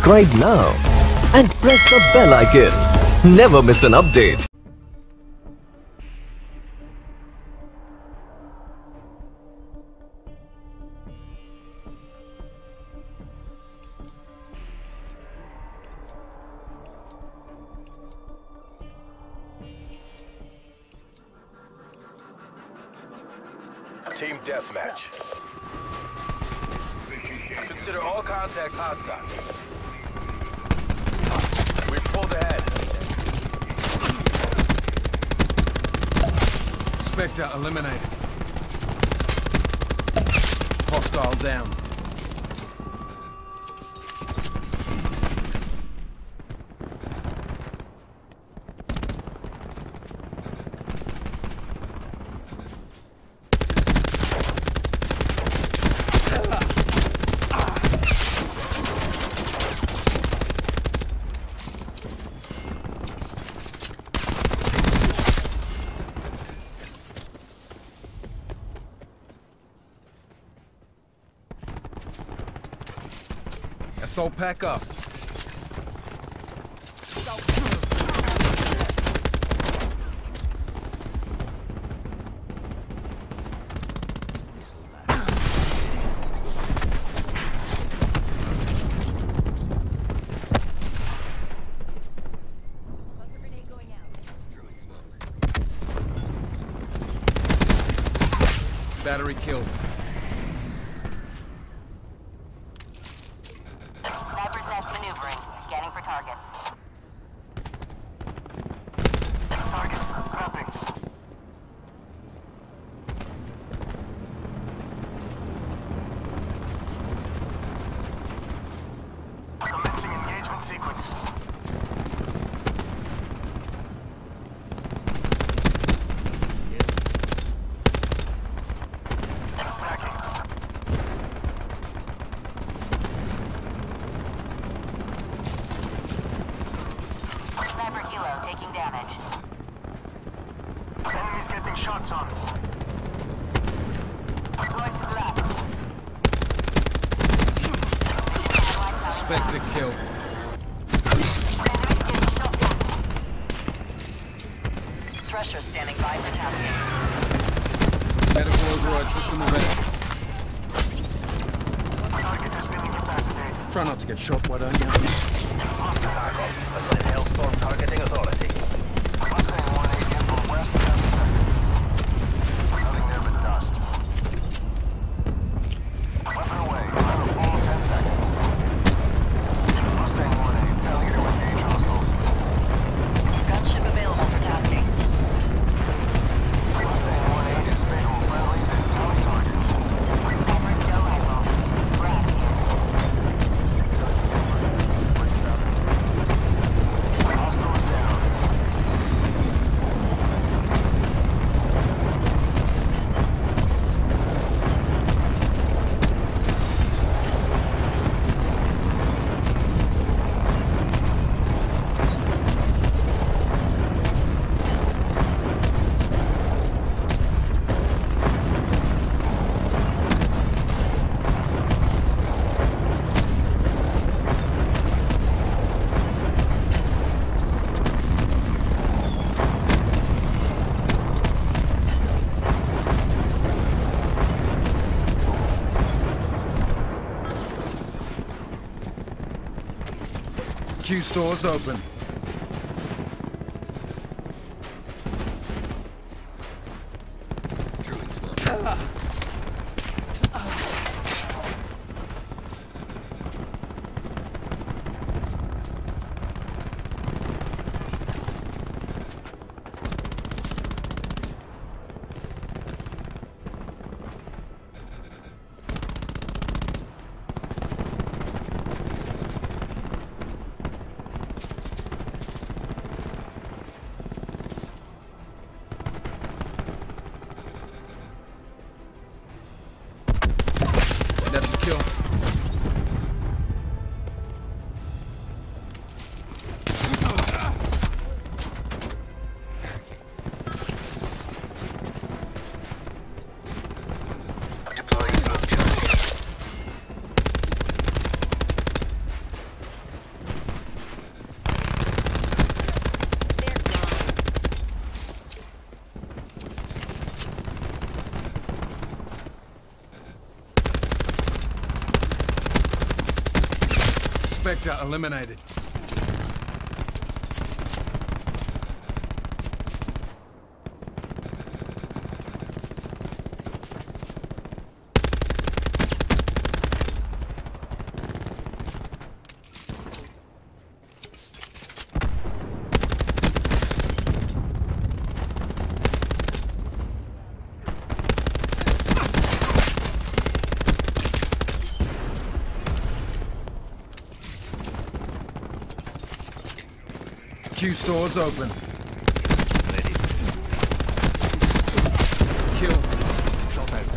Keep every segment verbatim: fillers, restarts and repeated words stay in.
Subscribe now and press the bell icon. Never miss an update. Team deathmatch. Consider all contacts hostile. We pulled ahead. Spectre eliminated. Hostile down. Assault pack up. Battery killed. Sniper's nest maneuvering. Scanning for targets. Target mapping. Commencing engagement sequence. Sniper Hilo taking damage. Enemies getting shots on. Going to the left. Spectre killed. Enemies getting shots on. Thresher standing by for tasking. Medical override system already. Target has been incapacitated. Try not to get shot, why don't you? Hostile backup. Assign Hailstorm targeting authority. Mustang one eight inbound west, seven seconds. Nothing there but dust. Weapon away. Another full ten seconds. Mustang one eight, failure to engage hostiles. Gunship available for tasking. Mustang one eight is visual friendlies and tally target. Sniper still rifles. Brad here. Hostiles down. Q stores open. Spectre eliminated. Q stores open. Kill. Shot out.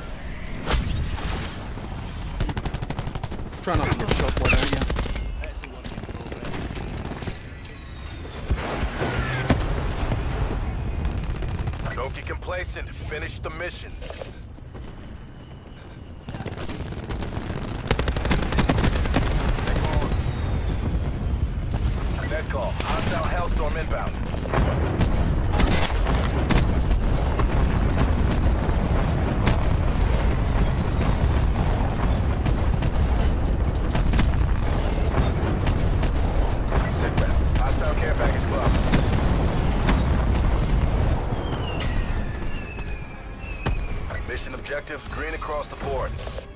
Try not to get shot, why don't you? Don't get complacent. Finish the mission. Net call. Hostile Hellstorm inbound. Sit back. Hostile care package blocked. Mission objectives green across the board.